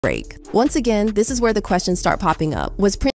break. Once again, this is where the questions start popping up. Was Prince